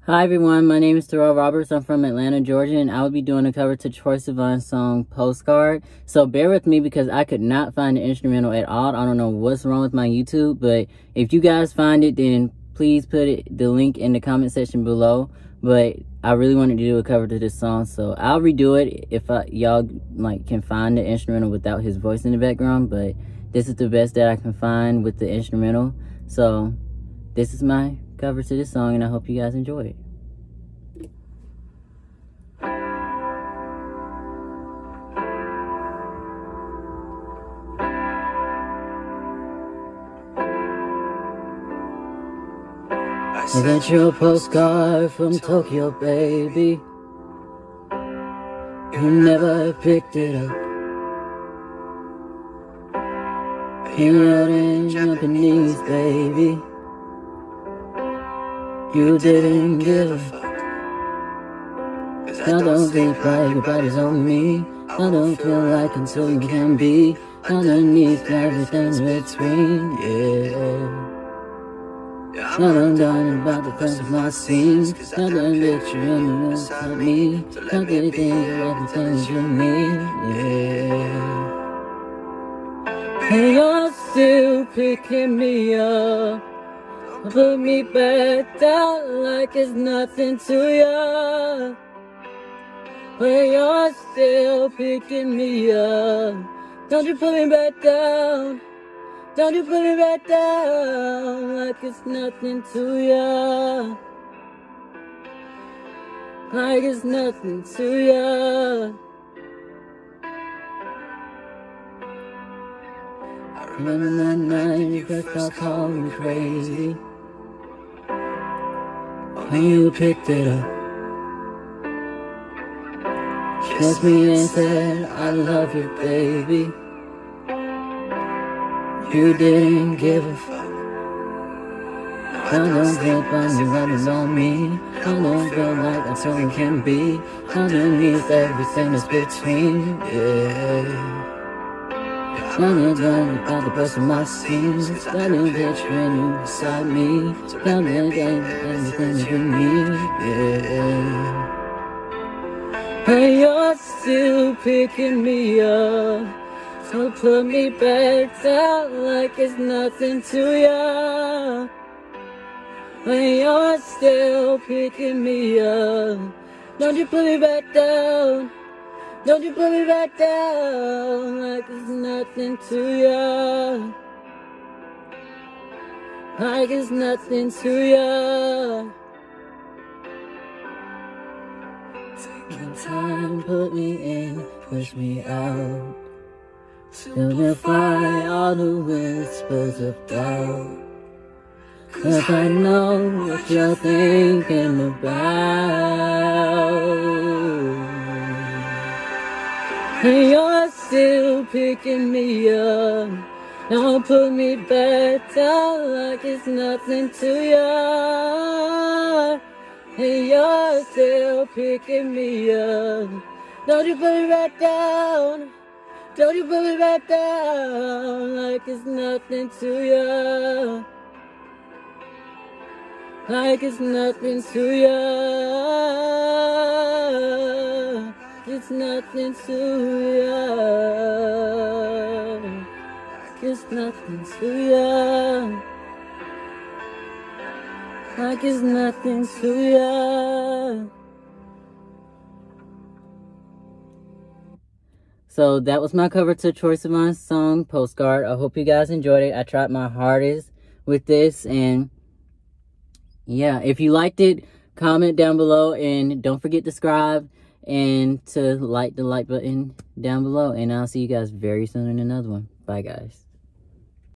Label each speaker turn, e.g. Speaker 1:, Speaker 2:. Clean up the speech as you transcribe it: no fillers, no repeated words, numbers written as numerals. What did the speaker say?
Speaker 1: Hi everyone, my name is Terrell Roberts. I'm from Atlanta, Georgia, and I will be doing a cover to Troye Sivan's song Postcard. So bear with me because I could not find the instrumental at all. I don't know what's wrong with my YouTube, but if you guys find it, then please put the link in the comment section below. But I really wanted to do a cover to this song, so I'll redo it if y'all can find the instrumental without his voice in the background. But this is the best that I can find with the instrumental. So this is my cover to this song, and I hope you guys enjoy it. I got your postcard from Tokyo, baby. You never picked it up. Here in Japanese, baby. You didn't give a fuck. I don't think like your body's on me. I don't feel like until you can be underneath everything's between, yeah. I done done about the first of my scenes. I done let you in inside me. So let me think of everything that you need, yeah. And you're still picking me up. Put me back down like it's nothing to ya. But you're still picking me up. Don't you put me back down. Don't you put me back down like it's nothing to ya. Like it's nothing to ya. I remember that night you first got called me crazy. When you picked it up, kissed me and said, I love you, baby. You didn't give a fuck. I don't think you're running on me. I don't feel like I truly can be underneath everything that's between, yeah. I didn't learn about the best of my scenes. I didn't picture you beside me. So I didn't think everything that you need, yeah. But you're still picking me up. So put me back down like it's nothing to ya. When you're still picking me up. Don't you put me back down. Don't you put me back down like it's nothing to ya. Like it's nothing to ya. Taking time, put me in, push me out. Simplify all the whispers of doubt. 'Cause I know what you're thinking about. And you're still picking me up. Don't put me back down like it's nothing to ya. And you're still picking me up. Don't you put me back down. Don't you put me back down like it's nothing to ya. Like it's nothing to ya. It's nothing to ya. It's nothing to ya. Like it's nothing to ya. So that was my cover to Troye Sivan's song, Postcard. I hope you guys enjoyed it. I tried my hardest with this. And yeah, if you liked it, comment down below. And don't forget to subscribe and to like the like button down below. And I'll see you guys very soon in another one. Bye, guys.